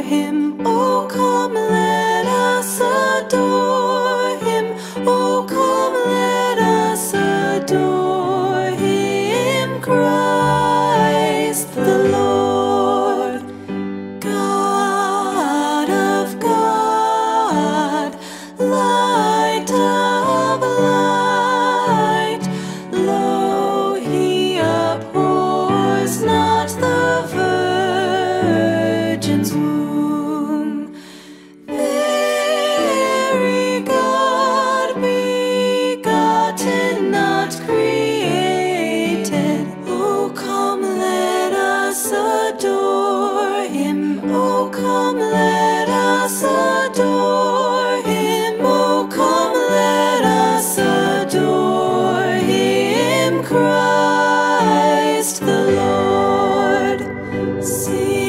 him. Oh, come, let us adore him. Oh, come, let us adore him. Christ the Lord, God of God, light of light. Lo, he abhors not the virgin's womb. Very God, begotten, not created. Oh, come, let us adore him. Oh, come, let us adore him. Oh, come, let us adore him. Christ the Lord. Sing